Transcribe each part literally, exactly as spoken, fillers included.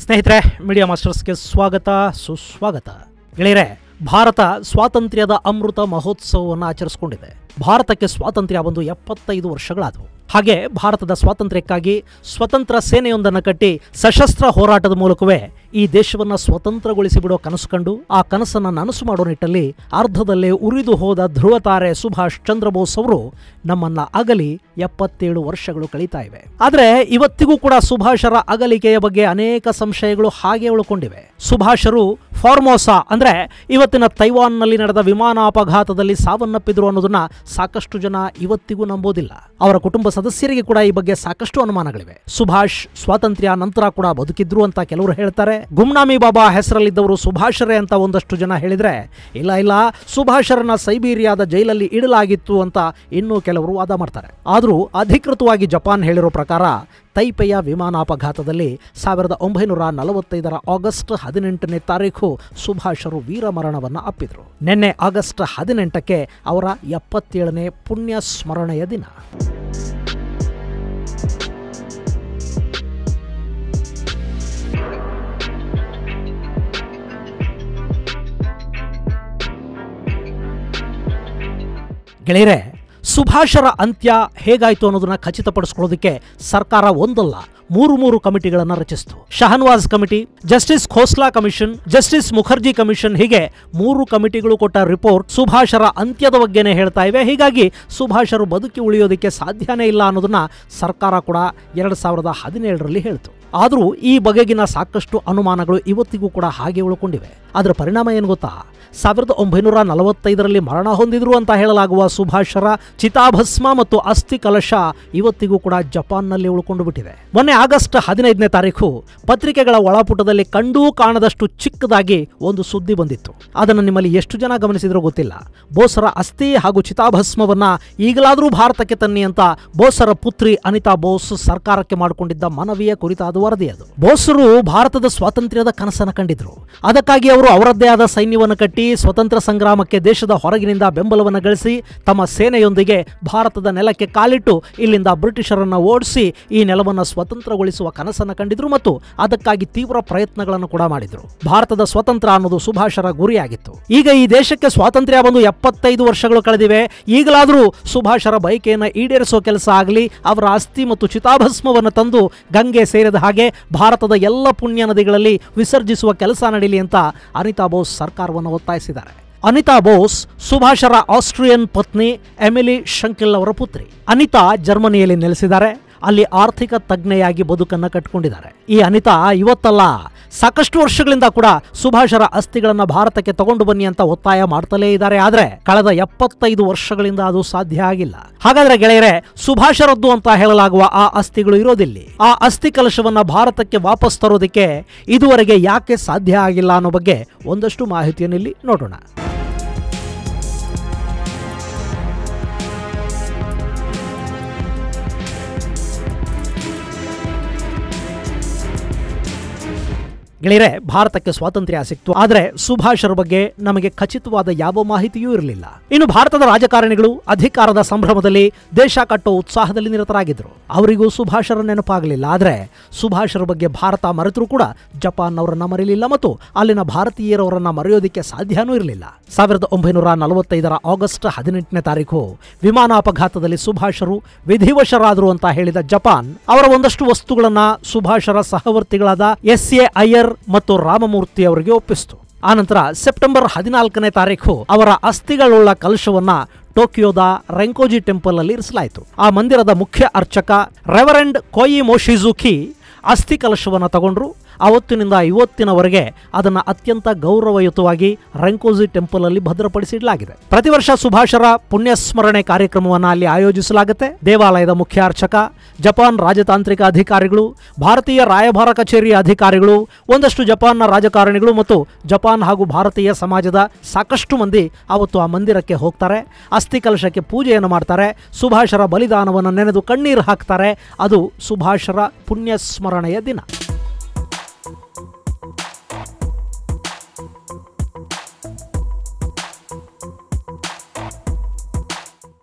ಸ್ನೇಹಿತರೆ, ಮೀಡಿಯಾ ಮಾಸ್ಟರ್ಸ್ಗೆ ಸ್ವಾಗತ ಸುಸ್ವಾಗತ. ಗೆಳೆಯರೆ, ಭಾರತ ಸ್ವಾತಂತ್ರ್ಯದ ಅಮೃತ ಮಹೋತ್ಸವವನ್ನು ಆಚರಿಸಿಕೊಂಡಿದೆ. ಭಾರತಕ್ಕೆ ಸ್ವಾತಂತ್ರ್ಯ ಬಂದು ಎಪ್ಪತ್ತೈದು ವರ್ಷಗಳಾದವು. ಹಾಗೆ ಭಾರತದ ಸ್ವಾತಂತ್ರ್ಯಕ್ಕಾಗಿ ಸ್ವತಂತ್ರ ಸೇನೆಯೊಂದನ್ನು ಕಟ್ಟಿ ಸಶಸ್ತ್ರ ಹೋರಾಟದ ಮೂಲಕವೇ ಈ ದೇಶವನ್ನು ಸ್ವತಂತ್ರಗೊಳಿಸಿ ಬಿಡೋ ಕನಸು ಕಂಡು ಆ ಕನಸನ್ನು ನನಸು ಮಾಡೋ ನಿಟ್ಟಲ್ಲಿ ಅರ್ಧದಲ್ಲೇ ಉರಿದು ಹೋದ ಧ್ರುವತಾರೆ ಸುಭಾಷ್ ಚಂದ್ರ ಬೋಸ್ ಅವರು ನಮ್ಮನ್ನ ಅಗಲಿ ಎಪ್ಪತ್ತೇಳು ವರ್ಷಗಳು ಕಳೀತಾ ಇವೆ. ಆದರೆ ಇವತ್ತಿಗೂ ಕೂಡ ಸುಭಾಷರ ಅಗಲಿಕೆಯ ಬಗ್ಗೆ ಅನೇಕ ಸಂಶಯಗಳು ಹಾಗೆ ಉಳ್ಕೊಂಡಿವೆ. ಸುಭಾಷರು ಫಾರ್ಮೋಸಾ ಅಂದ್ರೆ ಇವತ್ತಿನ ತೈವಾನ್ನಲ್ಲಿ ನಡೆದ ವಿಮಾನ ಅಪಘಾತದಲ್ಲಿ ಸಾವನ್ನಪ್ಪಿದ್ರು ಅನ್ನೋದನ್ನ ಸಾಕಷ್ಟು ಜನ ಇವತ್ತಿಗೂ ನಂಬೋದಿಲ್ಲ. ಅವರ ಕುಟುಂಬ ಸದಸ್ಯರಿಗೆ ಕೂಡ ಈ ಬಗ್ಗೆ ಸಾಕಷ್ಟು ಅನುಮಾನಗಳಿವೆ. ಸುಭಾಷ್ ಸ್ವಾತಂತ್ರ್ಯ ನಂತರ ಕೂಡ ಬದುಕಿದ್ರು ಅಂತ ಕೆಲವರು ಹೇಳ್ತಾರೆ. ಗುಮ್ನಾಮಿ ಬಾಬಾ ಹೆಸರಲ್ಲಿದ್ದವರು ಸುಭಾಷರೇ ಅಂತ ಒಂದಷ್ಟು ಜನ ಹೇಳಿದ್ರೆ, ಇಲ್ಲ ಇಲ್ಲ ಸುಭಾಷರನ್ನ ಸೈಬೀರಿಯಾದ ಜೈಲಲ್ಲಿ ಇಡಲಾಗಿತ್ತು ಅಂತ ಇನ್ನೂ ಕೆಲವರು ವಾದ ಮಾಡ್ತಾರೆ. ಆದರೂ ಅಧಿಕೃತವಾಗಿ ಜಪಾನ್ ಹೇಳಿರೋ ಪ್ರಕಾರ ತೈಪೆಯ ವಿಮಾನಾಪಘಾತದಲ್ಲಿ ಸಾವಿರದ ಒಂಬೈನೂರ ನಲವತ್ತೈದರ ಆಗಸ್ಟ್ ಹದಿನೆಂಟನೇ ತಾರೀಕು ಸುಭಾಷರು ವೀರಮರಣವನ್ನು ಅಪ್ಪಿದ್ರು. ನಿನ್ನೆ ಆಗಸ್ಟ್ ಹದಿನೆಂಟಕ್ಕೆ ಅವರ ಎಪ್ಪತ್ತೇಳನೇ ಪುಣ್ಯ ಸ್ಮರಣೆಯ ದಿನ. ಗೆಳೆಯರೆ, ಸುಭಾಷರ ಅಂತ್ಯ ಹೇಗಾಯಿತು ಅನ್ನೋದನ್ನ ಖಚಿತಪಡಿಸ್ಕೊಳ್ಳೋದಕ್ಕೆ ಸರ್ಕಾರ ಒಂದಲ್ಲ ಮೂರು ಮೂರು ಕಮಿಟಿಗಳನ್ನು ರಚಿಸಿತು. Shahnawaz committee, justice Khosla commission, justice Mukherjee commission, ಹೀಗೆ ಮೂರು ಕಮಿಟಿಗಳು ಕೊಟ್ಟ ರಿಪೋರ್ಟ್ ಸುಭಾಷರ ಅಂತ್ಯದ ಬಗ್ಗೆನೇ ಹೇಳ್ತಾ ಇವೆ. ಹೀಗಾಗಿ ಸುಭಾಷರು ಬದುಕಿ ಉಳಿಯೋದಕ್ಕೆ ಸಾಧ್ಯನೇ ಇಲ್ಲ ಅನ್ನೋದನ್ನ ಸರ್ಕಾರ ಕೂಡ ಎರಡು ಸಾವಿರದ ಹದಿನೇಳರಲ್ಲಿ ಹೇಳ್ತು. ಆದರೂ ಈ ಬಗೆಗಿನ ಸಾಕಷ್ಟು ಅನುಮಾನಗಳು ಇವತ್ತಿಗೂ ಕೂಡ ಹಾಗೆ ಉಳ್ಕೊಂಡಿವೆ. ಅದರ ಪರಿಣಾಮ ಏನು ಗೊತ್ತಾ? ಸಾವಿರದ ಒಂಬೈನೂರ ನಲವತ್ತೈದರಲ್ಲಿ ಮರಣ ಹೊಂದಿದ್ರು ಅಂತ ಹೇಳಲಾಗುವ ಸುಭಾಷರ ಚಿತಾಭಸ್ಮ ಮತ್ತು ಅಸ್ಥಿ ಕಲಶ ಇವತ್ತಿಗೂ ಕೂಡ ಜಪಾನ್ನಲ್ಲಿ ಉಳ್ಕೊಂಡು ಬಿಟ್ಟಿದೆ. ಮೊನ್ನೆ ಆಗಸ್ಟ್ ಹದಿನೈದನೇ ತಾರೀಕು ಪತ್ರಿಕೆಗಳ ಒಳಪುಟದಲ್ಲಿ ಕಂಡೂ ಕಾಣದಷ್ಟು ಚಿಕ್ಕದಾಗಿ ಒಂದು ಸುದ್ದಿ ಬಂದಿತ್ತು. ಅದನ್ನು ನಿಮ್ಮಲ್ಲಿ ಎಷ್ಟು ಜನ ಗಮನಿಸಿದ್ರೂ ಗೊತ್ತಿಲ್ಲ. ಬೋಸರ ಅಸ್ಥಿ ಹಾಗೂ ಚಿತಾಭಸ್ಮವನ್ನ ಈಗಲಾದರೂ ಭಾರತಕ್ಕೆ ತನ್ನಿ ಅಂತ ಬೋಸರ ಪುತ್ರಿ ಅನಿತಾ ಬೋಸ್ ಸರ್ಕಾರಕ್ಕೆ ಮಾಡಿಕೊಂಡಿದ್ದ ಮನವಿಯ ಕುರಿತಾದ ವರದಿ ಅದು. ಬೋಸರು ಭಾರತದ ಸ್ವಾತಂತ್ರ್ಯದ ಕನಸನ್ನು ಕಂಡಿದ್ರು. ಅದಕ್ಕಾಗಿ ಅವರು ಅವರದ್ದೇ ಆದ ಸೈನ್ಯವನ್ನು ಕಟ್ಟಿ ಸ್ವತಂತ್ರ ಸಂಗ್ರಾಮಕ್ಕೆ ದೇಶದ ಹೊರಗಿನಿಂದ ಬೆಂಬಲವನ್ನು ಗಳಿಸಿ ತಮ್ಮ ಸೇನೆಯೊಂದಿಗೆ ಭಾರತದ ನೆಲಕ್ಕೆ ಕಾಲಿಟ್ಟು ಇಲ್ಲಿಂದ ಬ್ರಿಟಿಷರನ್ನು ಓಡಿಸಿ ಈ ನೆಲವನ್ನು ಸ್ವತಂತ್ರಗೊಳಿಸುವ ಕನಸನ್ನು ಕಂಡಿದ್ರು ಮತ್ತು ಅದಕ್ಕಾಗಿ ತೀವ್ರ ಪ್ರಯತ್ನಗಳನ್ನು ಕೂಡ ಮಾಡಿದ್ರು. ಭಾರತದ ಸ್ವತಂತ್ರ ಅನ್ನೋದು ಸುಭಾಷರ ಗುರಿಯಾಗಿತ್ತು. ಈಗ ಈ ದೇಶಕ್ಕೆ ಸ್ವಾತಂತ್ರ್ಯ ಬಂದು ಎಪ್ಪತ್ತೈದು ವರ್ಷಗಳು ಕಳೆದಿವೆ. ಈಗಲಾದರೂ ಸುಭಾಷರ ಬಯಕೆಯನ್ನು ಈಡೇರಿಸೋ ಕೆಲಸ ಆಗಲಿ, ಅವರ ಅಸ್ಥಿ ಮತ್ತು ಚಿತಾಭಸ್ಮವನ್ನು ತಂದು ಗಂಗೆ ಸೇರಿದ ಹಾಗೆ ಭಾರತದ ಎಲ್ಲ ಪುಣ್ಯ ನದಿಗಳಲ್ಲಿ ವಿಸರ್ಜಿಸುವ ಕೆಲಸ ನಡೀಲಿ ಅಂತ ಅನಿತಾ ಬೋಸ್ ಸರ್ಕಾರವನ್ನು ಒತ್ತಾಯಿಸಿದ್ದಾರೆ. ಅನಿತಾ ಬೋಸ್ ಸುಭಾಷರ ಆಸ್ಟ್ರಿಯನ್ ಪತ್ನಿ ಎಮಿಲಿ ಶಂಕಿಲ್ ಅವರ ಪುತ್ರಿ. ಅನಿತಾ ಜರ್ಮನಿಯಲ್ಲಿ ನೆಲೆಸಿದ್ದಾರೆ. ಅಲ್ಲಿ ಆರ್ಥಿಕ ತಜ್ಞೆಯಾಗಿ ಬದುಕನ್ನು ಕಟ್ಟಿಕೊಂಡಿದ್ದಾರೆ. ಈ ಅನಿತಾ ಇವತ್ತಲ್ಲ, ಸಾಕಷ್ಟು ವರ್ಷಗಳಿಂದ ಕೂಡ ಸುಭಾಷರ ಅಸ್ಥಿಗಳನ್ನ ಭಾರತಕ್ಕೆ ತಗೊಂಡು ಬನ್ನಿ ಅಂತ ಒತ್ತಾಯ ಮಾಡ್ತಲೇ ಇದ್ದಾರೆ. ಆದ್ರೆ ಕಳೆದ ಎಪ್ಪತ್ತೈದು ವರ್ಷಗಳಿಂದ ಅದು ಸಾಧ್ಯ ಆಗಿಲ್ಲ. ಹಾಗಾದ್ರೆ ಗೆಳೆಯರೆ, ಸುಭಾಷರದ್ದು ಅಂತ ಹೇಳಲಾಗುವ ಆ ಅಸ್ಥಿಗಳು ಇರೋದಿಲ್ಲಿ. ಆ ಅಸ್ಥಿ ಕಲಶವನ್ನ ಭಾರತಕ್ಕೆ ವಾಪಸ್ ತರೋದಕ್ಕೆ ಇದುವರೆಗೆ ಯಾಕೆ ಸಾಧ್ಯ ಆಗಿಲ್ಲ ಅನ್ನೋ ಬಗ್ಗೆ ಒಂದಷ್ಟು ಮಾಹಿತಿಯನ್ನು ಇಲ್ಲಿ ನೋಡೋಣ. ಗೆಳೆಯರೆ, ಭಾರತಕ್ಕೆ ಸ್ವಾತಂತ್ರ್ಯ ಸಿಕ್ತು, ಆದರೆ ಸುಭಾಷರ ಬಗ್ಗೆ ನಮಗೆ ಖಚಿತವಾದ ಯಾವ ಮಾಹಿತಿಯೂ ಇರಲಿಲ್ಲ. ಇನ್ನು ಭಾರತದ ರಾಜಕಾರಣಿಗಳು ಅಧಿಕಾರದ ಸಂಭ್ರಮದಲ್ಲಿ ದೇಶ ಕಟ್ಟೋ ಉತ್ಸಾಹದಲ್ಲಿ ನಿರತರಾಗಿದ್ರು. ಅವರಿಗೂ ಸುಭಾಷರ ನೆನಪಾಗಲಿಲ್ಲ. ಆದರೆ ಸುಭಾಷರ ಬಗ್ಗೆ ಭಾರತ ಮರೆತರೂ ಕೂಡ ಜಪಾನ್ ಅವರನ್ನ ಮರೆಯಲಿಲ್ಲ ಮತ್ತು ಅಲ್ಲಿನ ಭಾರತೀಯರವರನ್ನ ಮರೆಯೋದಿಕ್ಕೆ ಸಾಧ್ಯನೂ ಇರಲಿಲ್ಲ. ಸಾವಿರದ ಒಂಬೈನೂರ ನಲವತ್ತೈದರ ಆಗಸ್ಟ್ ಹದಿನೆಂಟನೇ ತಾರೀಕು ವಿಮಾನ ಅಪಘಾತದಲ್ಲಿ ಸುಭಾಷರು ವಿಧಿವಶರಾದರು ಅಂತ ಹೇಳಿದ ಜಪಾನ್ ಅವರ ಒಂದಷ್ಟು ವಸ್ತುಗಳನ್ನ ಸುಭಾಷರ ಸಹವರ್ತಿಗಳಾದ ಎಸ್ ಎ ಅಯ್ಯರ್ ಮತ್ತು ರಾಮಮೂರ್ತಿ ಅವರಿಗೆ ಒಪ್ಪಿಸಿತು. ಆನಂತರ ಸೆಪ್ಟೆಂಬರ್ ಹದಿನಾಲ್ಕನೇ ತಾರೀಕು ಅವರ ಅಸ್ಥಿಗಳುಳ್ಳ ಕಲಶವನ್ನ ಟೋಕಿಯೋದ ರೆಂಕೋಜಿ ಟೆಂಪಲ್ ಅಲ್ಲಿ ಇರಿಸಲಾಯಿತು. ಆ ಮಂದಿರದ ಮುಖ್ಯ ಅರ್ಚಕ ರೆವರೆಂಡ್ ಕೋಯಿ ಮೋಶಿಜುಕಿ ಅಸ್ಥಿ ಕಲಶವನ್ನು ತಗೊಂಡ್ರು. ಅವತ್ತಿನಿಂದ ಇವತ್ತಿನವರೆಗೆ ಅದನ್ನು ಅತ್ಯಂತ ಗೌರವಯುತವಾಗಿ ರೆಂಕೋಜಿ ಟೆಂಪಲ್ ಅಲ್ಲಿ ಭದ್ರಪಡಿಸಿಡಲಾಗಿದೆ. ಪ್ರತಿ ವರ್ಷ ಸುಭಾಷರ ಪುಣ್ಯಸ್ಮರಣೆ ಕಾರ್ಯಕ್ರಮವನ್ನು ಅಲ್ಲಿ ಆಯೋಜಿಸಲಾಗುತ್ತೆ. ದೇವಾಲಯದ ಮುಖ್ಯ ಅರ್ಚಕ, ಜಪಾನ್ ರಾಜತಾಂತ್ರಿಕ ಅಧಿಕಾರಿಗಳು, ಭಾರತೀಯ ರಾಯಭಾರ ಕಚೇರಿಯ ಅಧಿಕಾರಿಗಳು, ಒಂದಷ್ಟು ಜಪಾನ್ನ ರಾಜಕಾರಣಿಗಳು ಮತ್ತು ಜಪಾನ್ ಹಾಗೂ ಭಾರತೀಯ ಸಮಾಜದ ಸಾಕಷ್ಟು ಮಂದಿ ಅವತ್ತು ಆ ಮಂದಿರಕ್ಕೆ ಹೋಗ್ತಾರೆ. ಅಸ್ಥಿ ಕಲಶಕ್ಕೆ ಪೂಜೆಯನ್ನು ಮಾಡ್ತಾರೆ. ಸುಭಾಷರ ಬಲಿದಾನವನ್ನು ನೆನೆದು ಕಣ್ಣೀರು ಹಾಕ್ತಾರೆ. ಅದು ಸುಭಾಷರ ಪುಣ್ಯಸ್ಮರಣೆಯ ದಿನ.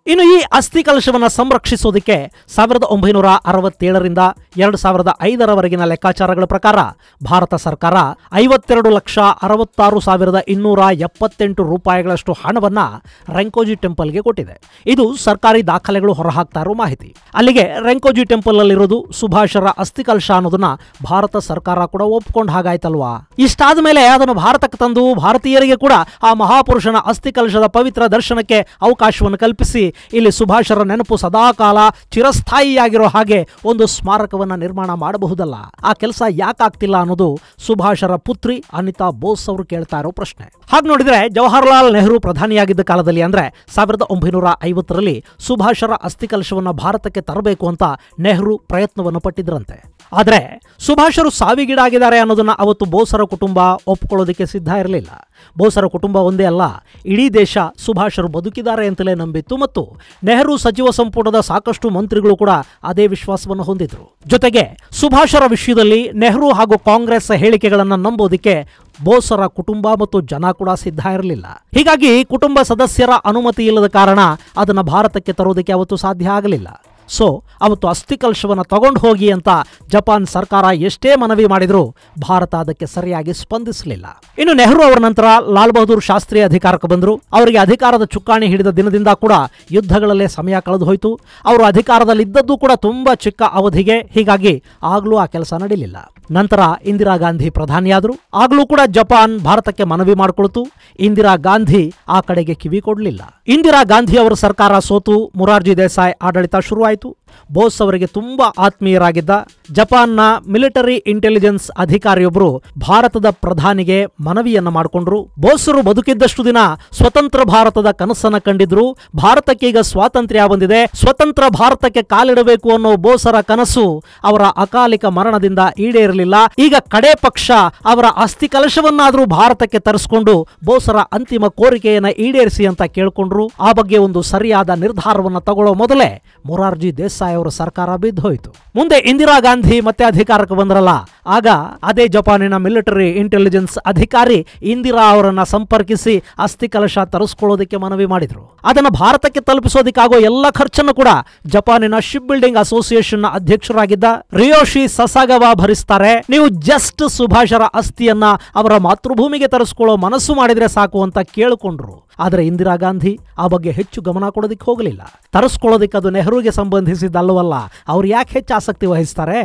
ಇನ್ನು ಈ ಅಸ್ಥಿ ಕಲಶವನ್ನು ಸಂರಕ್ಷಿಸೋದಕ್ಕೆ ಸಾವಿರದ ಒಂಬೈನೂರ ಅರವತ್ತೇಳರಿಂದ ಎರಡು ಸಾವಿರದ ಐದರವರೆಗಿನ ಲೆಕ್ಕಾಚಾರಗಳ ಪ್ರಕಾರ ಭಾರತ ಸರ್ಕಾರ ಐವತ್ತೆರಡು ಲಕ್ಷ ಅರವತ್ತಾರು ಸಾವಿರದ ಇನ್ನೂರ ಎಪ್ಪತ್ತೆಂಟು ರೂಪಾಯಿಗಳಷ್ಟು ಹಣವನ್ನ ರೆಂಕೋಜಿ ಟೆಂಪಲ್ಗೆ ಕೊಟ್ಟಿದೆ. ಇದು ಸರ್ಕಾರಿ ದಾಖಲೆಗಳು ಹೊರಹಾಕ್ತಾ ಇರೋ ಮಾಹಿತಿ. ಅಲ್ಲಿಗೆ ರೆಂಕೋಜಿ ಟೆಂಪಲ್ ಅಲ್ಲಿರೋದು ಸುಭಾಷರ ಅಸ್ಥಿ ಕಲಶ ಅನ್ನೋದನ್ನ ಭಾರತ ಸರ್ಕಾರ ಕೂಡ ಒಪ್ಕೊಂಡು ಹಾಗಾಯ್ತಲ್ವಾ. ಇಷ್ಟಾದ ಮೇಲೆ ಅದನ್ನು ಭಾರತಕ್ಕೆ ತಂದು ಭಾರತೀಯರಿಗೆ ಕೂಡ ಆ ಮಹಾಪುರುಷನ ಅಸ್ಥಿ ಕಲಶದ ಪವಿತ್ರ ದರ್ಶನಕ್ಕೆ ಅವಕಾಶವನ್ನು ಕಲ್ಪಿಸಿ ಇಲ್ಲಿ ಸುಭಾಷರ ನೆನಪು ಸದಾಕಾಲ ಚಿರಸ್ಥಾಯಿಯಾಗಿರೋ ಹಾಗೆ ಒಂದು ಸ್ಮಾರಕವನ್ನ ನಿರ್ಮಾಣ ಮಾಡಬಹುದಲ್ಲ. ಆ ಕೆಲಸ ಯಾಕಾಗ್ತಿಲ್ಲ ಅನ್ನೋದು ಸುಭಾಷರ ಪುತ್ರಿ ಅನಿತಾ ಬೋಸ್ ಅವರು ಕೇಳ್ತಾ ಇರೋ ಪ್ರಶ್ನೆ. ಹಾಗೆ ನೋಡಿದ್ರೆ ಜವಾಹರ್ಲಾಲ್ ನೆಹರು ಪ್ರಧಾನಿಯಾಗಿದ್ದ ಕಾಲದಲ್ಲಿ ಅಂದ್ರೆ ಸಾವಿರದ ಒಂಬೈನೂರ ಐವತ್ತರಲ್ಲಿ ಸುಭಾಷರ ಅಸ್ಥಿ ಕಲಶವನ್ನ ಭಾರತಕ್ಕೆ ತರಬೇಕು ಅಂತ ನೆಹರು ಪ್ರಯತ್ನವನ್ನು ಪಟ್ಟಿದ್ರಂತೆ. ಆದ್ರೆ ಸುಭಾಷರು ಸಾವಿಗೀಡಾಗಿದ್ದಾರೆ ಅನ್ನೋದನ್ನ ಅವತ್ತು ಬೋಸರ ಕುಟುಂಬ ಒಪ್ಕೊಳ್ಳೋದಕ್ಕೆ ಸಿದ್ಧ ಇರಲಿಲ್ಲ. ಬೋಸರ ಕುಟುಂಬ ಒಂದೇ ಅಲ್ಲ, ಇಡೀ ದೇಶ ಸುಭಾಷರು ಬದುಕಿದ್ದಾರೆ ಅಂತಲೇ ನಂಬಿತ್ತು ಮತ್ತು ನೆಹರು ಸಚಿವ ಸಂಪುಟದ ಸಾಕಷ್ಟು ಮಂತ್ರಿಗಳು ಕೂಡ ಅದೇ ವಿಶ್ವಾಸವನ್ನು ಹೊಂದಿದ್ರು. ಜೊತೆಗೆ ಸುಭಾಷರ ವಿಷಯದಲ್ಲಿ ನೆಹರು ಹಾಗೂ ಕಾಂಗ್ರೆಸ್ ಹೇಳಿಕೆಗಳನ್ನು ನಂಬೋದಕ್ಕೆ ಬೋಸರ ಕುಟುಂಬ ಮತ್ತು ಜನ ಕೂಡ ಸಿದ್ಧ ಇರಲಿಲ್ಲ. ಹೀಗಾಗಿ ಕುಟುಂಬ ಸದಸ್ಯರ ಅನುಮತಿ ಇಲ್ಲದ ಕಾರಣ ಅದನ್ನು ಭಾರತಕ್ಕೆ ತರೋದಕ್ಕೆ ಅವತ್ತು ಸಾಧ್ಯ ಆಗಲಿಲ್ಲ. ಸೊ ಅವತ್ತು ಅಸ್ಥಿ ಕಲಶವನ್ನು ತಗೊಂಡು ಹೋಗಿ ಅಂತ ಜಪಾನ್ ಸರ್ಕಾರ ಎಷ್ಟೇ ಮನವಿ ಮಾಡಿದ್ರು ಭಾರತ ಅದಕ್ಕೆ ಸರಿಯಾಗಿ ಸ್ಪಂದಿಸಲಿಲ್ಲ. ಇನ್ನು ನೆಹರು ಅವರ ನಂತರ ಲಾಲ್ ಬಹದ್ದೂರ್ ಶಾಸ್ತ್ರಿ ಅಧಿಕಾರಕ್ಕೆ ಬಂದರು. ಅವರಿಗೆ ಅಧಿಕಾರದ ಚುಕ್ಕಾಣಿ ಹಿಡಿದ ದಿನದಿಂದ ಕೂಡ ಯುದ್ಧಗಳಲ್ಲೇ ಸಮಯ ಕಳೆದು ಹೋಯಿತು. ಅವರು ಅಧಿಕಾರದಲ್ಲಿದ್ದದ್ದು ಕೂಡ ತುಂಬಾ ಚಿಕ್ಕ ಅವಧಿಗೆ, ಹೀಗಾಗಿ ಆಗ್ಲೂ ಆ ಕೆಲಸ ನಡೀಲಿಲ್ಲ. ನಂತರ ಇಂದಿರಾ ಗಾಂಧಿ ಪ್ರಧಾನಿಯಾದರು. ಆಗ್ಲೂ ಕೂಡ ಜಪಾನ್ ಭಾರತಕ್ಕೆ ಮನವಿ ಮಾಡಿಕೊಳ್ತು. ಇಂದಿರಾ ಗಾಂಧಿ ಆ ಕಡೆಗೆ ಕಿವಿ ಕೊಡಲಿಲ್ಲ. ಇಂದಿರಾ ಗಾಂಧಿ ಅವರ ಸರ್ಕಾರ ಸೋತು ಮುರಾರ್ಜಿ ದೇಸಾಯಿ ಆಡಳಿತ ಶುರುವಾಯಿತು. ಬೋಸ್ ಅವರಿಗೆ ತುಂಬಾ ಆತ್ಮೀಯರಾಗಿದ್ದ ಜಪಾನ್ನ ಮಿಲಿಟರಿ ಇಂಟೆಲಿಜೆನ್ಸ್ ಅಧಿಕಾರಿಯೊಬ್ಬರು ಭಾರತದ ಪ್ರಧಾನಿಗೆ ಮನವಿಯನ್ನ ಮಾಡಿಕೊಂಡ್ರು. ಬೋಸರು ಬದುಕಿದ್ದಷ್ಟು ದಿನ ಸ್ವತಂತ್ರ ಭಾರತದ ಕನಸನ್ನ ಕಂಡಿದ್ರು. ಭಾರತಕ್ಕೆ ಈಗ ಸ್ವಾತಂತ್ರ್ಯ ಬಂದಿದೆ, ಸ್ವತಂತ್ರ ಭಾರತಕ್ಕೆ ಕಾಲಿಡಬೇಕು ಅನ್ನೋ ಬೋಸರ ಕನಸು ಅವರ ಅಕಾಲಿಕ ಮರಣದಿಂದ ಈಡೇರಲಿಲ್ಲ. ಈಗ ಕಡೆ ಪಕ್ಷ ಅವರ ಅಸ್ಥಿ ಕಲಶವನ್ನಾದರೂ ಭಾರತಕ್ಕೆ ತರಿಸಿಕೊಂಡು ಬೋಸರ ಅಂತಿಮ ಕೋರಿಕೆಯನ್ನ ಈಡೇರಿಸಿ ಅಂತ ಕೇಳ್ಕೊಂಡ್ರು. ಆ ಬಗ್ಗೆ ಒಂದು ಸರಿಯಾದ ನಿರ್ಧಾರವನ್ನ ತಗೊಳ್ಳೋ ಮೊದಲೇ ಮೊರಾರ್ಜಿ ದೇಸಾಯಿ ಅವರ ಸರ್ಕಾರ ಬಿದ್ದೋಯ್ತು. ಮುಂದೆ ಇಂದಿರಾ ಗಾಂಧಿ ಮತ್ತೆ ಅಧಿಕಾರಕ್ಕೆ ಬಂದ್ರಲ್ಲ, ಆಗ ಅದೇ ಜಪಾನಿನ ಮಿಲಿಟರಿ ಇಂಟೆಲಿಜೆನ್ಸ್ ಅಧಿಕಾರಿ ಇಂದಿರಾ ಅವರನ್ನ ಸಂಪರ್ಕಿಸಿ ಅಸ್ಥಿ ಕಲಶ ತರಿಸ್ಕೊಳ್ಳೋದಕ್ಕೆ ಮನವಿ ಮಾಡಿದ್ರು. ಅದನ್ನು ಭಾರತಕ್ಕೆ ತಲುಪಿಸೋದಕ್ಕಾಗೋ ಎಲ್ಲ ಖರ್ಚನ್ನು ಕೂಡ ಜಪಾನಿನ ಶಿಪ್ ಬಿಲ್ಡಿಂಗ್ ಅಸೋಸಿಯೇಷನ್ ಅಧ್ಯಕ್ಷರಾಗಿದ್ದ ರಿಯೋಶಿ ಸಸಾಗವಾ ಭರಿಸ್ತಾರೆ. ನೀವು ಜಸ್ಟ್ ಸುಭಾಷರ ಅಸ್ಥಿಯನ್ನ ಅವರ ಮಾತೃಭೂಮಿಗೆ ತರಿಸ್ಕೊಳ್ಳೋ ಮನಸ್ಸು ಮಾಡಿದ್ರೆ ಸಾಕು ಅಂತ ಕೇಳಿಕೊಂಡ್ರು. ಆದರೆ ಇಂದಿರಾ ಗಾಂಧಿ ಆ ಬಗ್ಗೆ ಹೆಚ್ಚು ಗಮನ ಕೊಡೋದಿಕ್ಕೆ ಹೋಗಲಿಲ್ಲ. ತರಿಸ್ಕೊಳ್ಳೋದಿಕ್ಕೆ ಅದು ನೆಹರುಗೆ ಸಂಬಂಧಿಸಿದ್ದಲ್ಲವಲ್ಲ, ಅವ್ರು ಯಾಕೆ ಹೆಚ್ಚು ಆಸಕ್ತಿ ವಹಿಸ್ತಾರೆ?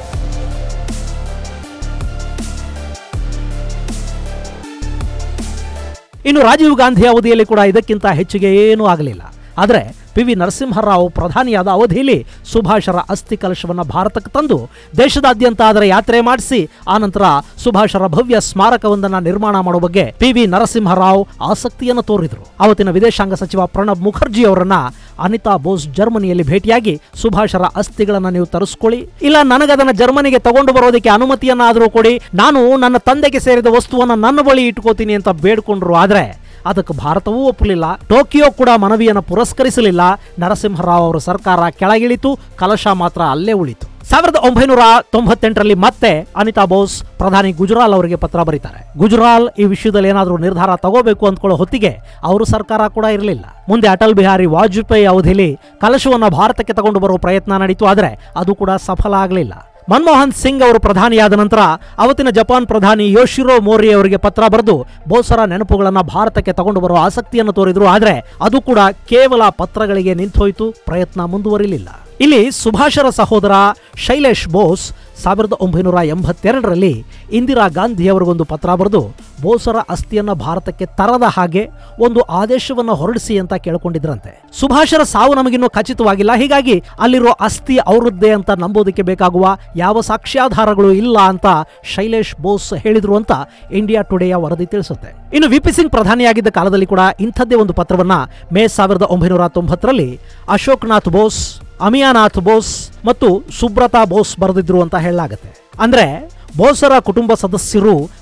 ಇನ್ನು ರಾಜೀವ್ ಗಾಂಧಿ ಅವಧಿಯಲ್ಲಿ ಕೂಡ ಇದಕ್ಕಿಂತ ಹೆಚ್ಚಿಗೆ ಏನೂ ಆಗಲಿಲ್ಲ. ಆದರೆ ಪಿ ವಿ ನರಸಿಂಹರಾವ್ ಪ್ರಧಾನಿಯಾದ ಅವಧಿಯಲ್ಲಿ ಸುಭಾಷರ ಅಸ್ಥಿ ಕಲಶವನ್ನು ಭಾರತಕ್ಕೆ ತಂದು ದೇಶದಾದ್ಯಂತ ಅದರ ಯಾತ್ರೆ ಮಾಡಿಸಿ ಆನಂತರ ಸುಭಾಷರ ಭವ್ಯ ಸ್ಮಾರಕವೊಂದನ್ನು ನಿರ್ಮಾಣ ಮಾಡುವ ಬಗ್ಗೆ ಪಿ ವಿ ನರಸಿಂಹರಾವ್ ಆಸಕ್ತಿಯನ್ನು ತೋರಿದರು. ಅವತ್ತಿನ ವಿದೇಶಾಂಗ ಸಚಿವ ಪ್ರಣಬ್ ಮುಖರ್ಜಿ ಅವರನ್ನ ಅನಿತಾ ಬೋಸ್ ಜರ್ಮನಿಯಲ್ಲಿ ಭೇಟಿಯಾಗಿ ಸುಭಾಷರ ಅಸ್ಥಿಗಳನ್ನು ನೀವು ತರಿಸ್ಕೊಳ್ಳಿ, ಇಲ್ಲ ನನಗದನ್ನು ಜರ್ಮನಿಗೆ ತಗೊಂಡು ಬರೋದಕ್ಕೆ ಅನುಮತಿಯನ್ನಾದರೂ ಕೊಡಿ, ನಾನು ನನ್ನ ತಂದೆಗೆ ಸೇರಿದ ವಸ್ತುವನ್ನು ನನ್ನ ಬಳಿ ಇಟ್ಕೋತೀನಿ ಅಂತ ಬೇಡ್ಕೊಂಡ್ರು. ಆದರೆ ಅದಕ್ಕೆ ಭಾರತವೂ ಒಪ್ಪಲಿಲ್ಲ. ಟೋಕಿಯೋ ಕೂಡ ಮನವಿಯನ್ನು ಪುರಸ್ಕರಿಸಲಿಲ್ಲ. ನರಸಿಂಹರಾವ್ ಅವರ ಸರ್ಕಾರ ಕೆಳಗಿಳಿತು, ಕಲಶ ಮಾತ್ರ ಅಲ್ಲೇ ಉಳಿತು. ಸಾವಿರದ ಒಂಬೈನೂರ ತೊಂಬತ್ತೆಂಟರಲ್ಲಿ ಮತ್ತೆ ಅನಿತಾ ಬೋಸ್ ಪ್ರಧಾನಿ ಗುಜರಾಲ್ ಅವರಿಗೆ ಪತ್ರ ಬರೀತಾರೆ. ಗುಜರಾಲ್ ಈ ವಿಷಯದಲ್ಲಿ ಏನಾದರೂ ನಿರ್ಧಾರ ತಗೋಬೇಕು ಅಂದ್ಕೊಳ್ಳೋ ಹೊತ್ತಿಗೆ ಅವರು ಸರ್ಕಾರ ಕೂಡ ಇರಲಿಲ್ಲ. ಮುಂದೆ ಅಟಲ್ ಬಿಹಾರಿ ವಾಜಪೇಯಿ ಅವಧಿಯಲ್ಲಿ ಕಲಶವನ್ನು ಭಾರತಕ್ಕೆ ತಗೊಂಡು ಬರೋ ಪ್ರಯತ್ನ ನಡೀತು. ಆದರೆ ಅದು ಕೂಡ ಸಫಲ ಆಗಲಿಲ್ಲ. ಮನಮೋಹನ್ ಸಿಂಗ್ ಅವರು ಪ್ರಧಾನಿಯಾದ ನಂತರ ಅವತ್ತಿನ ಜಪಾನ್ ಪ್ರಧಾನಿ ಯೋಶಿರೋ ಮೋರಿ ಅವರಿಗೆ ಪತ್ರ ಬರೆದು ಬೋಸರ ನೆನಪುಗಳನ್ನು ಭಾರತಕ್ಕೆ ತಗೊಂಡು ಬರುವ ಆಸಕ್ತಿಯನ್ನು ತೋರಿದ್ರು. ಆದರೆ ಅದು ಕೂಡ ಕೇವಲ ಪತ್ರಗಳಿಗೆ ನಿಂತೋಯ್ತು, ಪ್ರಯತ್ನ ಮುಂದುವರಿಲಿಲ್ಲ. ಇಲ್ಲಿ ಸುಭಾಷರ ಸಹೋದರ ಶೈಲೇಶ್ ಬೋಸ್ ಸಾವಿರದ ಒಂಬೈನೂರ ಎಂಬತ್ತೆರಡರಲ್ಲಿ ಇಂದಿರಾ ಗಾಂಧಿಯವರಿಗೊಂದು ಪತ್ರ ಬರೆದು ಬೋಸರ ಅಸ್ಥಿಯನ್ನು ಭಾರತಕ್ಕೆ ತರದ ಹಾಗೆ ಒಂದು ಆದೇಶವನ್ನು ಹೊರಡಿಸಿ ಅಂತ ಕೇಳಿಕೊಂಡಿದ್ರಂತೆ. ಸುಭಾಷರ ಸಾವು ನಮಗಿನ್ನೂ ಖಚಿತವಾಗಿಲ್ಲ, ಹೀಗಾಗಿ ಅಲ್ಲಿರೋ ಅಸ್ಥಿ ಅವರದ್ದೇ ಅಂತ ನಂಬೋದಕ್ಕೆ ಬೇಕಾಗುವ ಯಾವ ಸಾಕ್ಷ್ಯಾಧಾರಗಳು ಇಲ್ಲ ಅಂತ ಶೈಲೇಶ್ ಬೋಸ್ ಹೇಳಿದ್ರು ಅಂತ ಇಂಡಿಯಾ ಟುಡೆಯ ವರದಿ ತಿಳಿಸುತ್ತೆ. ಇನ್ನು ವಿ ಪಿ ಸಿಂಗ್ ಪ್ರಧಾನಿಯಾಗಿದ್ದ ಕಾಲದಲ್ಲಿ ಕೂಡ ಇಂಥದ್ದೇ ಒಂದು ಪತ್ರವನ್ನ ಮೇ ಸಾವಿರದ ಒಂಬೈನೂರ ತೊಂಬತ್ತರಲ್ಲಿ ಅಶೋಕ್ನಾಥ್ ಬೋಸ್, ಅಮಿಯಾನಾಥ್ ಬೋಸ್ ಮತ್ತು ಸುಬ್ರತಾ ಬೋಸ್ ಬರೆದಿದ್ರು ಅಂತ ಹೇಳಲಾಗುತ್ತೆ. ಅಂದ್ರೆ ಬೋಸರ ಕುಟುಂಬ ಸದಸ್ಯರು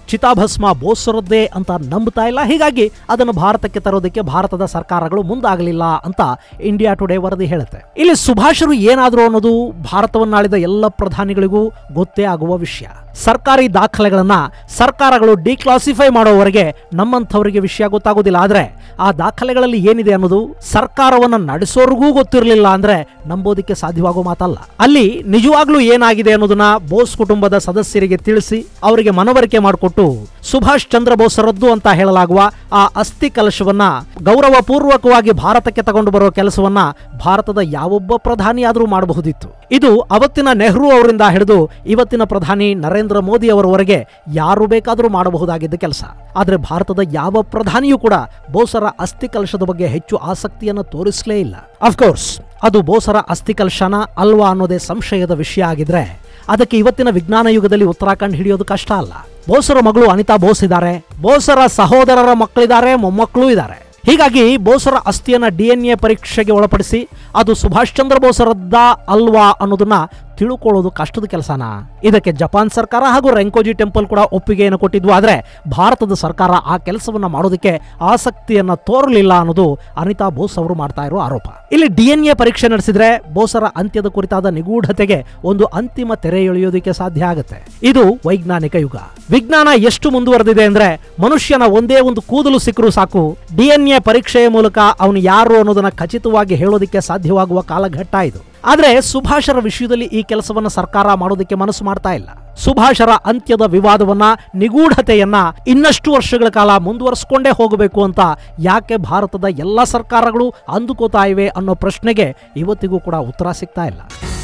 ಚಿತಾಭಸ್ಮ ಬೋಸರದ್ದೇ ಅಂತ ನಂಬುತ್ತಾ ಇಲ್ಲ. ಹೀಗಾಗಿ ಅದನ್ನು ಭಾರತಕ್ಕೆ ತರೋದಕ್ಕೆ ಭಾರತದ ಸರ್ಕಾರಗಳು ಮುಂದಾಗಲಿಲ್ಲ ಅಂತ ಇಂಡಿಯಾ ಟುಡೇ ವರದಿ ಹೇಳುತ್ತೆ. ಇಲ್ಲಿ ಸುಭಾಷರು ಏನಾದ್ರು ಅನ್ನೋದು ಭಾರತವನ್ನಾಳಿದ ಎಲ್ಲ ಪ್ರಧಾನಿಗಳಿಗೂ ಗೊತ್ತೇ ಆಗುವ ವಿಷಯ. ಸರ್ಕಾರಿ ದಾಖಲೆಗಳನ್ನ ಸರ್ಕಾರಗಳು ಡಿಕ್ಲಾಸಿಫೈ ಮಾಡೋವರೆಗೆ ನಮ್ಮಂಥವರಿಗೆ ವಿಷಯ ಗೊತ್ತಾಗೋದಿಲ್ಲ. ಆದ್ರೆ ಆ ದಾಖಲೆಗಳಲ್ಲಿ ಏನಿದೆ ಅನ್ನೋದು ಸರ್ಕಾರವನ್ನ ನಡೆಸೋರ್ಗೂ ಗೊತ್ತಿರಲಿಲ್ಲ ಅಂದ್ರೆ ನಂಬೋದಕ್ಕೆ ಸಾಧ್ಯವಾಗೋ ಮಾತಲ್ಲ. ಅಲ್ಲಿ ನಿಜವಾಗ್ಲೂ ಏನಾಗಿದೆ ಅನ್ನೋದನ್ನ ಬೋಸ್ ಕುಟುಂಬದ ಸದಸ್ಯರಿಗೆ ತಿಳಿಸಿ ಅವರಿಗೆ ಮನವರಿಕೆ ಮಾಡಿಕೊಟ್ಟು ಸುಭಾಷ್ ಚಂದ್ರ ಬೋಸರದ್ದು ಅಂತ ಹೇಳಲಾಗುವ ಆ ಅಸ್ಥಿ ಕಲಶವನ್ನ ಗೌರವಪೂರ್ವಕವಾಗಿ ಭಾರತಕ್ಕೆ ತಗೊಂಡು ಬರೋ ಕೆಲಸವನ್ನ ಭಾರತದ ಯಾವೊಬ್ಬ ಪ್ರಧಾನಿಯಾದರೂ ಮಾಡಬಹುದಿತ್ತು. ಇದು ಅವತ್ತಿನ ನೆಹರು ಅವರಿಂದ ಹಿಡಿದು ಇವತ್ತಿನ ಪ್ರಧಾನಿ ನರೇಂದ್ರ ಮೋದಿ ಅವರವರೆಗೆ ಯಾರು ಬೇಕಾದರೂ ಮಾಡಬಹುದಾಗಿದ್ದ ಕೆಲಸ. ಆದರೆ ಭಾರತದ ಯಾವ ಪ್ರಧಾನಿಯೂ ಕೂಡ ಬೋಸರ ಅಸ್ಥಿ ಕಲಶದ ಬಗ್ಗೆ ಹೆಚ್ಚು ಆಸಕ್ತಿಯನ್ನು ತೋರಿಸಲೇ ಇಲ್ಲ. ಅಫ್ಕೋರ್ಸ್ ಅದು ಬೋಸರ ಅಸ್ಥಿ ಕಲಶನ ಅಲ್ವಾ ಅನ್ನೋದೇ ಸಂಶಯದ ವಿಷಯ ಆಗಿದ್ರೆ ಅದಕ್ಕೆ ಇವತ್ತಿನ ವಿಜ್ಞಾನ ಯುಗದಲ್ಲಿ ಉತ್ತರ ಕಂಡು ಹಿಡಿಯೋದು ಕಷ್ಟ ಅಲ್ಲ. ಬೋಸರ ಮಗಳು ಅನಿತಾ ಬೋಸ್ ಇದ್ದಾರೆ, ಬೋಸರ ಸಹೋದರರ ಮಕ್ಕಳಿದ್ದಾರೆ, ಮೊಮ್ಮಕ್ಕಳು ಇದ್ದಾರೆ. ಹೀಗಾಗಿ ಬೋಸರ ಅಸ್ಥಿಯನ್ನ ಡಿ ಎನ್ ಎ ಪರೀಕ್ಷೆಗೆ ಒಳಪಡಿಸಿ ಅದು ಸುಭಾಷ್ ಚಂದ್ರ ಬೋಸರದ್ದ ಅಲ್ವಾ ಅನ್ನೋದನ್ನ ತಿಳ್ಕೊಳ್ಳೋದು ಕಷ್ಟದ ಕೆಲಸನ. ಇದಕ್ಕೆ ಜಪಾನ್ ಸರ್ಕಾರ ಹಾಗೂ ರೆಂಕೋಜಿ ಟೆಂಪಲ್ ಕೂಡ ಒಪ್ಪಿಗೆಯನ್ನು ಕೊಟ್ಟಿದ್ವು. ಆದರೆ ಭಾರತದ ಸರ್ಕಾರ ಆ ಕೆಲಸವನ್ನ ಮಾಡೋದಕ್ಕೆ ಆಸಕ್ತಿಯನ್ನ ತೋರಲಿಲ್ಲ ಅನ್ನೋದು ಅನಿತಾ ಬೋಸ್ ಅವರು ಮಾಡ್ತಾ ಇರೋ ಆರೋಪ. ಇಲ್ಲಿ ಡಿ ಎನ್ ಎ ಪರೀಕ್ಷೆ ನಡೆಸಿದ್ರೆ ಬೋಸರ ಅಂತ್ಯದ ಕುರಿತಾದ ನಿಗೂಢತೆಗೆ ಒಂದು ಅಂತಿಮ ತೆರೆ ಎಳೆಯೋದಕ್ಕೆ ಸಾಧ್ಯ ಆಗುತ್ತೆ. ಇದು ವೈಜ್ಞಾನಿಕ ಯುಗ. ವಿಜ್ಞಾನ ಎಷ್ಟು ಮುಂದುವರೆದಿದೆ ಅಂದ್ರೆ ಮನುಷ್ಯನ ಒಂದೇ ಒಂದು ಕೂದಲು ಸಿಕ್ಕರೂ ಸಾಕು ಡಿ ಎನ್ ಎ ಪರೀಕ್ಷೆಯ ಮೂಲಕ ಅವನು ಯಾರು ಅನ್ನೋದನ್ನ ಖಚಿತವಾಗಿ ಹೇಳೋದಕ್ಕೆ ಸಾಧ್ಯವಾಗುವ ಕಾಲಘಟ್ಟ ಇದು. ಆದ್ರೆ ಸುಭಾಷರ ವಿಷಯದಲ್ಲಿ ಈ ಕೆಲಸವನ್ನ ಸರ್ಕಾರ ಮಾಡೋದಕ್ಕೆ ಮನಸ್ಸು ಮಾಡ್ತಾ ಇಲ್ಲ. ಸುಭಾಷರ ಅಂತ್ಯದ ವಿವಾದವನ್ನ ನಿಗೂಢತೆಯನ್ನ ಇನ್ನಷ್ಟು ವರ್ಷಗಳ ಕಾಲ ಮುಂದುವರಿಸಿಕೊಂಡೇ ಹೋಗಬೇಕು ಅಂತ ಯಾಕೆ ಭಾರತದ ಎಲ್ಲ ಸರ್ಕಾರಗಳು ಅಂದುಕೋತಾ ಇವೆ ಅನ್ನೋ ಪ್ರಶ್ನೆಗೆ ಇವತ್ತಿಗೂ ಕೂಡ ಉತ್ತರ ಸಿಗ್ತಾ ಇಲ್ಲ.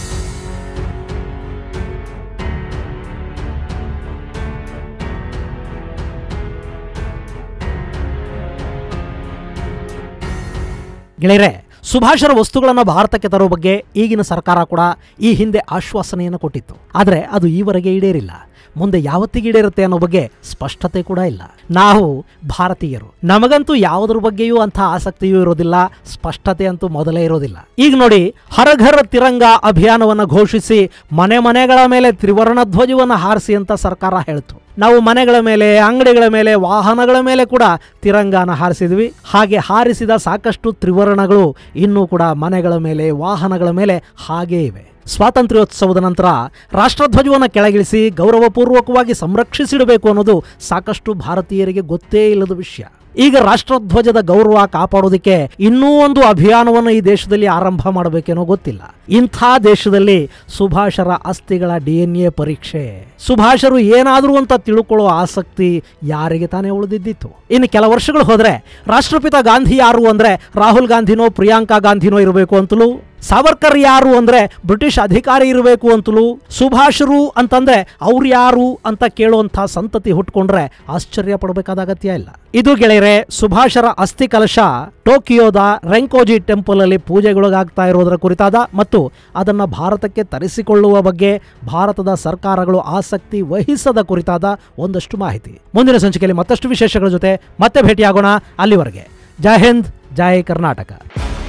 ಗೆಳೆಯರೆ, ಸುಭಾಷರ ವಸ್ತುಗಳನ್ನು ಭಾರತಕ್ಕೆ ತರೋ ಬಗ್ಗೆ ಈಗಿನ ಸರ್ಕಾರ ಕೂಡ ಈ ಹಿಂದೆ ಆಶ್ವಾಸನೆಯನ್ನು ಕೊಟ್ಟಿತ್ತು. ಆದರೆ ಅದು ಈವರೆಗೆ ಈಡೇರಿಲ್ಲ. ಮುಂದೆ ಯಾವತ್ತಿಗೆ ಈಡೇರುತ್ತೆ ಅನ್ನೋ ಬಗ್ಗೆ ಸ್ಪಷ್ಟತೆ ಕೂಡ ಇಲ್ಲ. ನಾವು ಭಾರತೀಯರು, ನಮಗಂತೂ ಯಾವುದ್ರ ಬಗ್ಗೆಯೂ ಅಂಥ ಆಸಕ್ತಿಯೂ ಇರೋದಿಲ್ಲ, ಸ್ಪಷ್ಟತೆ ಅಂತೂ ಮೊದಲೇ ಇರೋದಿಲ್ಲ. ಈಗ ನೋಡಿ, ಹರ್ ಘರ್ ತಿರಂಗ ಅಭಿಯಾನವನ್ನು ಘೋಷಿಸಿ ಮನೆ ಮನೆಗಳ ಮೇಲೆ ತ್ರಿವರ್ಣ ಧ್ವಜವನ್ನು ಹಾರಿಸಿ ಅಂತ ಸರ್ಕಾರ ಹೇಳ್ತು. ನಾವು ಮನೆಗಳ ಮೇಲೆ, ಅಂಗಡಿಗಳ ಮೇಲೆ, ವಾಹನಗಳ ಮೇಲೆ ಕೂಡ ತಿರಂಗಾನ ಹಾರಿಸಿದ್ವಿ. ಹಾಗೆ ಹಾರಿಸಿದ ಸಾಕಷ್ಟು ತ್ರಿವರ್ಣಗಳು ಇನ್ನೂ ಕೂಡ ಮನೆಗಳ ಮೇಲೆ, ವಾಹನಗಳ ಮೇಲೆ ಹಾಗೇ ಇವೆ. ಸ್ವಾತಂತ್ರ್ಯೋತ್ಸವದ ನಂತರ ರಾಷ್ಟ್ರಧ್ವಜವನ್ನು ಕೆಳಗಿಳಿಸಿ ಗೌರವಪೂರ್ವಕವಾಗಿ ಸಂರಕ್ಷಿಸಿಡಬೇಕು ಅನ್ನೋದು ಸಾಕಷ್ಟು ಭಾರತೀಯರಿಗೆ ಗೊತ್ತೇ ಇಲ್ಲದ ವಿಷಯ. ಈಗ ರಾಷ್ಟ್ರಧ್ವಜದ ಗೌರವ ಕಾಪಾಡೋದಕ್ಕೆ ಇನ್ನೂ ಒಂದು ಅಭಿಯಾನವನ್ನು ಈ ದೇಶದಲ್ಲಿ ಆರಂಭ ಮಾಡಬೇಕೇನೋ ಗೊತ್ತಿಲ್ಲ. ಇಂಥ ದೇಶದಲ್ಲಿ ಸುಭಾಷರ ಅಸ್ಥಿಗಳ ಡಿ ಎನ್ ಎ ಪರೀಕ್ಷೆ, ಸುಭಾಷರು ಏನಾದರೂ ಅಂತ ತಿಳ್ಕೊಳ್ಳೋ ಆಸಕ್ತಿ ಯಾರಿಗೆ ತಾನೇ ಉಳಿದಿದ್ದಿತ್ತು. ಇನ್ನು ಕೆಲ ವರ್ಷಗಳು ಹೋದ್ರೆ ರಾಷ್ಟ್ರಪಿತ ಗಾಂಧಿ ಯಾರು ಅಂದ್ರೆ ರಾಹುಲ್ ಗಾಂಧಿನೋ ಪ್ರಿಯಾಂಕಾ ಗಾಂಧಿನೋ ಇರಬೇಕು ಅಂತಲೂ, ಸಾವರ್ಕರ್ ಯಾರು ಅಂದ್ರೆ ಬ್ರಿಟಿಷ್ ಅಧಿಕಾರಿ ಇರಬೇಕು ಅಂತಲೂ, ಸುಭಾಷರು ಅಂತಂದ್ರೆ ಅವ್ರು ಯಾರು ಅಂತ ಕೇಳುವಂಥ ಸಂತತಿ ಹುಟ್ಕೊಂಡ್ರೆ ಆಶ್ಚರ್ಯ ಪಡಬೇಕಾದ ಅಗತ್ಯ ಇಲ್ಲ. ಇದು ಗೆಳೆಯರೆ, ಸುಭಾಷರ ಅಸ್ಥಿ ಕಲಶ ಟೋಕಿಯೋದ ರೆಂಕೋಜಿ ಟೆಂಪಲ್ ಅಲ್ಲಿ ಪೂಜೆಗೊಳಗಾಗ್ತಾ ಇರೋದರ ಕುರಿತಾದ ಮತ್ತು ಅದನ್ನ ಭಾರತಕ್ಕೆ ತರಿಸಿಕೊಳ್ಳುವ ಬಗ್ಗೆ ಭಾರತದ ಸರ್ಕಾರಗಳು ಆಸಕ್ತಿ ವಹಿಸದ ಕುರಿತಾದ ಒಂದಷ್ಟು ಮಾಹಿತಿ. ಮುಂದಿನ ಸಂಚಿಕೆಯಲ್ಲಿ ಮತ್ತಷ್ಟು ವಿಶೇಷಗಳ ಜೊತೆ ಮತ್ತೆ ಭೇಟಿಯಾಗೋಣ. ಅಲ್ಲಿವರೆಗೆ ಜೈ ಹಿಂದ್, ಜೈ ಕರ್ನಾಟಕ.